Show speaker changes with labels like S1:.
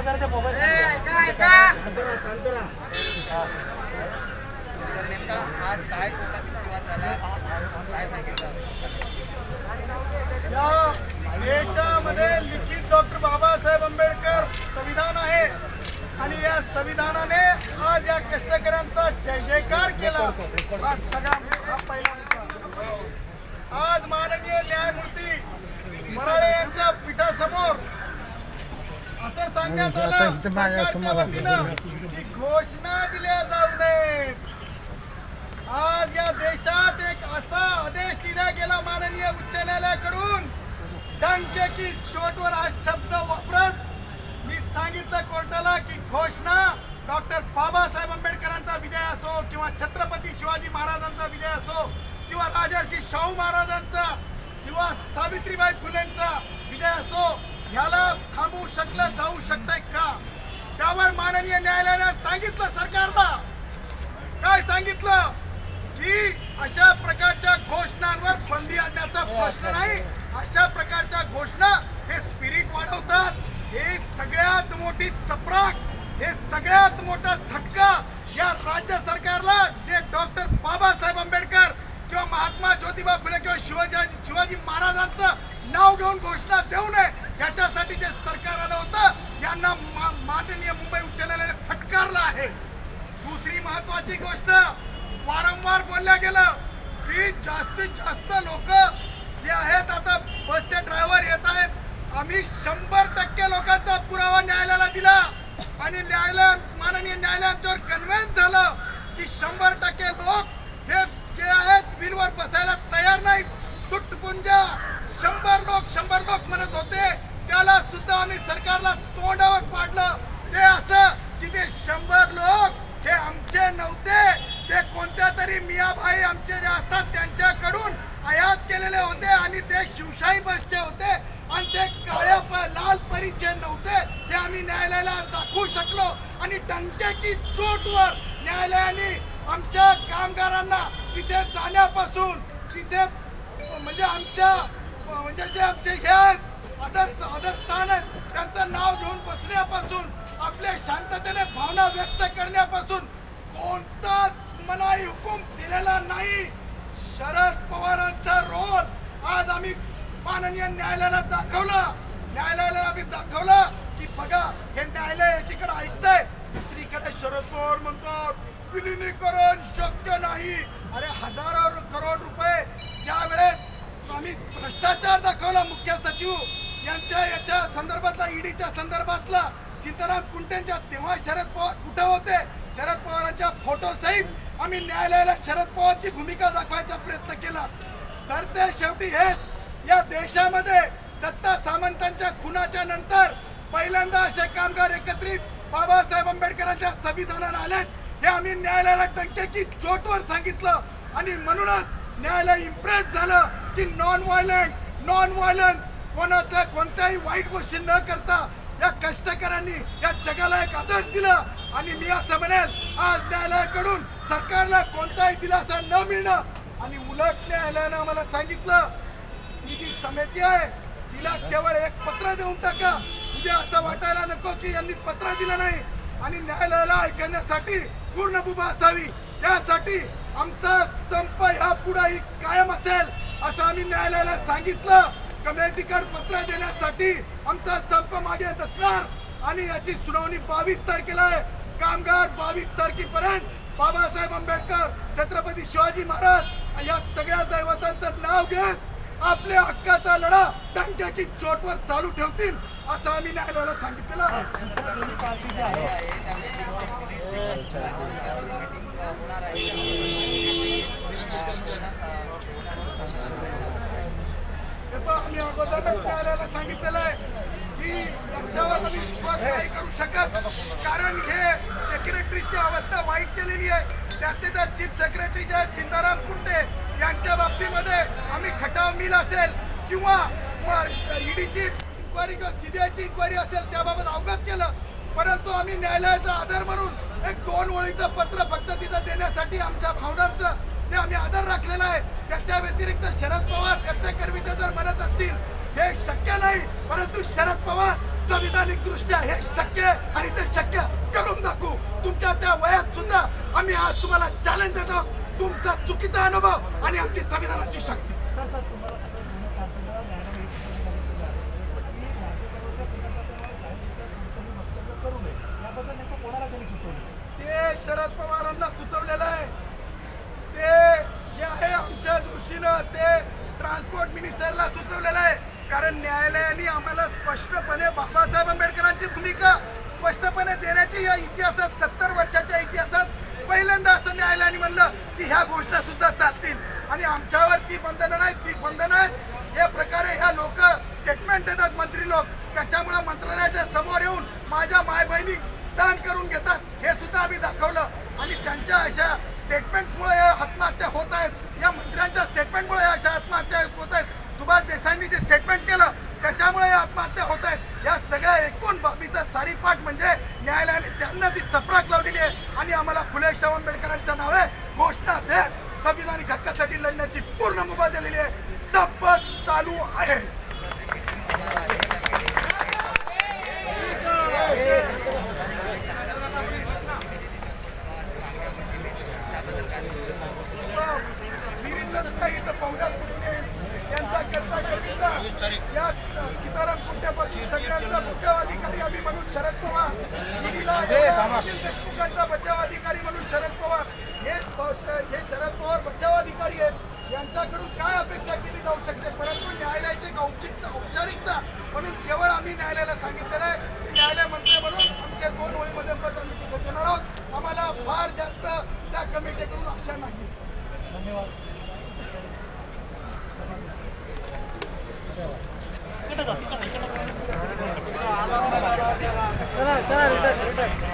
S1: देशामध्ये लिखित डॉक्टर बाबासाहेब आंबेडकर संविधान आहे आणि या संविधानाने आज या कष्टकऱ्यांचा जय जयकार केला। हा सगळा हा पहिला मुद्दा। आज माननीय न्यायमूर्ती मराळे यांच्या पीठासमोर असं सांगण्यात आलं सरकारच्या वतीनं की घोषणा दिल्या जाऊ नयेत। आज या देशात एक असा आदेश दिला गेला माननीय उच्च न्यायालयाकडून, डंके की चोटवर हा शब्द वापरत मी सांगितलं कोर्टाला की घोषणा डॉक्टर बाबासाहेब आंबेडकरांचा विजय असो किंवा छत्रपती शिवाजी महाराजांचा विजय असो किंवा राजर्षी शाहू महाराजांचा किंवा सावित्रीबाई फुलेंचा विजय असो, ह्याला थांबवू शकलं जाऊ शकतंय का? त्यावर माननीय न्यायालयाने सांगितलं सरकारला, काय सांगितलं की अशा प्रकारच्या घोषणांवर बंदी आणण्याचा प्रश्न नाही। अशा प्रकारच्या घोषणा हे स्पिरिट वाढवतात, हे सगळ्यात मोठी चपराक, हे सगळ्यात मोठा झटका या राज्य सरकारला, जे डॉक्टर बाबासाहेब आंबेडकर किंवा महात्मा ज्योतिबा फुले किंवा शिवाजी महाराजांचं नाव घेऊन घोषणा देऊ नये याच्यासाठी जे सरकार आलं होतं, यांना माननीय मुंबई उच्च न्यायालयाने फटकारलं आहे। दुसरी महत्वाची गोष्ट, वारंवार बोलल्या गेलं की जास्तीत जास्त लोक जे आहेत, आता बसचे ड्रायव्हर येत आहेत, आम्ही 100% लोकांचा पुरावा न्यायालयाला दिला आणि माननीय न्यायालयावर कन्व्हिन्स झालं की 100% लोक हे जे आहेत व्हीलवर बसायला तयार नाहीत। तुटपुंज 100 लोक म्हणत होते, त्याला सुद्धा आम्ही सरकारला तोंडावर पाडलं। ते असं की ते 100 लोक हे आमचे नव्हते, ते कोणत्या तरी मियाभाई आमचे जे असतात त्यांच्याकडून आयात केलेले होते आणि ते शिवशाही बसचे होते आणि ते काळ्या लाल परिचय नव्हते, हे आम्ही न्यायालयाला दाखवू शकलो। आणि डंकेची चोटवर न्यायालयाने आमच्या कामगारांना तिथे जाण्यापासून, तिथे म्हणजे आमच्या जे आमचे हे आदर स्थान आहेत त्यांचं नाव घेऊन बसण्यापासून, आपल्या शांततेने भावना व्यक्त करण्यापासून कोणताच मनाई हुकूम दिलेला नाही। शरद पवारांचा रोल आज आम्ही माननीय न्यायालयाला दाखवलं की बघा, हे न्यायालय एकीकडे ऐकतंय, दुसरीकडे शरद पवार म्हणतात विलिनीकरण शक्य नाही। अरे हजारो करोड रुपये ज्या वेळेस आम्ही भ्रष्टाचार दाखवला, मुख्य सचिव याच्या संदर्भातला, ईडीच्या संदर्भातला, सीताराम कुंटेंच्या, तेव्हा शरद पवार कुठे होते? शरद पवारांच्या फोटो सहित आम्ही न्यायालयाला शरद पवारची भूमिका दाखवायचा प्रयत्न केला। सरते शेवटी हेच या देशामध्ये दत्ता सामंतांच्या खुनाच्या नंतर पहिल्यांदा असे कामगार एकत्रित बाबासाहेब आंबेडकरांच्या संविधानात आलेत, हे आम्ही न्यायालयाला डंकेची चोटवर सांगितलं आणि म्हणूनच न्यायालय इम्प्रेस झालं की नॉन व्हायलन्स, कोणत्याही वाईट गोष्टी न करता या कष्टकऱ्यांनी या जगाला एक आदर्श दिला। आणि मी असं म्हणेल, आज न्यायालयाकडून सरकारला कोणताही दिलासा न मिळणं आणि उलट न्यायालयानं आम्हाला सांगितलं की जी समिती आहे तिला केवळ एक पत्र देऊन टाका। उद्या असं वाटायला नको की यांनी पत्र दिलं नाही आणि न्यायालयाला ऐकण्यासाठी पूर्ण मुभा असावी, त्यासाठी आमचा संप ह्यापुढेही कायम असेल असं आम्ही न्यायालयाला सांगितलं। कमिटीकडे पत्र देण्यासाठी आमचा संप मागे नसणार आणि याची सुनावणी 22 तारखेला आहे। कामगार 22 तारखेपर्यंत बाबासाहेब आंबेडकर, छत्रपती शिवाजी महाराज या सगळ्या दैवतांचं नाव घेत आपल्या हक्काचा लढा डंकेची चोटवर चालू ठेवतील असं आम्ही न्यायालयाला सांगितलं। आम्ही अगोदरच न्यायालयाला सांगितलेलं आहे की यांच्यावर आम्ही विश्वास नाही करू शकत, कारण हे सेक्रेटरीची अवस्था वाईट केलेली आहे। त्यातले चीफ सेक्रेटरी जे आहेत सीताराम कुंटे यांच्या बाबतीमध्ये आम्ही खटाव मिल असेल किंवा ईडीची इन्क्वायरी किंवा सीबीआयची इन्क्वायरी असेल त्याबाबत अवगत केलं, परंतु आम्ही न्यायालयाचा आधार म्हणून एक 2 ओळीचं पत्र फक्त तिथं देण्यासाठी आमच्या भावनांचं ते आम्ही आदर राखलेला आहे। त्याच्या व्यतिरिक्त शरद पवार प्रत्येक कर्मचारी जर म्हणत असतील हे शक्य नाही, परंतु शरद पवार संविधानिक दृष्ट्या हे शक्य आहे आणि ते शक्य करून दाखवू. तुमच्या त्या वयात सुद्धा आम्ही आज तुम्हाला चॅलेंज देतो. तुमचा चुकीचा अनुभव आणि आमची संविधानाची शक्ती. ते शरद पवारांना सुचवलेलं आहे. ते जे आहे आमच्या दृष्टीनं ते ट्रान्सपोर्ट मिनिस्टरला सुचवलेलं आहे. कारण न्यायालयाने आम्हाला स्पष्टपणे बाबासाहेब आंबेडकरांची भूमिका स्पष्टपणे देण्याची या इतिहासात 70 वर्षाच्या इतिहासात पहिल्यांदा असं न्यायालयाने म्हणलं की ह्या गोष्टी सुद्धा चालतील. आणि आमच्यावर ती बंधनं नाहीत, ती बंधनं आहेत जे प्रकारे ह्या लोक स्टेटमेंट देतात मंत्री लोक, त्याच्यामुळे मंत्रालयाच्या समोर येऊन माझ्या माय बहिणी दान करून घेतात हे सुद्धा आम्ही दाखवलं. आणि त्यांच्या अशा स्टेटमेंट्समुळे आत्महत्या होत आहेत. या मंत्र्यांच्या स्टेटमेंटमुळे अशा आत्महत्या होत आहेत. सुभाष देसाईंनी जे स्टेटमेंट केलं त्याच्यामुळे आत्महत्या होत आहेत. या सगळ्या एकूण बाबीचा सारीपाठ म्हणजे न्यायालयाने त्यांना ती चपराक लावलेली आहे आणि आम्हाला फुले शाहू आंबेडकरांच्या नावे घोषणा देत संविधानिक हक्कासाठी लढण्याची पूर्ण मुभा दिलेली आहे. शपथ चालू आहे. या सीताराम कुंट्यापासून सगळ्यांचा बचाव अधिकारी आम्ही म्हणून शरद पवार, देशमुखांचा बचाव अधिकारी म्हणून शरद पवार, हे शरद पवार बचाव अधिकारी आहेत. यांच्याकडून काय अपेक्षा केली जाऊ शकते. परंतु न्यायालयाची औपचारिकता म्हणून केवळ आम्ही न्यायालयाला सांगितलेलं आहे की न्यायालय मंत्री म्हणून आमच्या 2 ओळीमध्ये पद आम्ही तिथे देणार आहोत. आम्हाला फार जास्त त्या कमिटीकडून आशा नाही. धन्यवाद. चला चला रिटर्न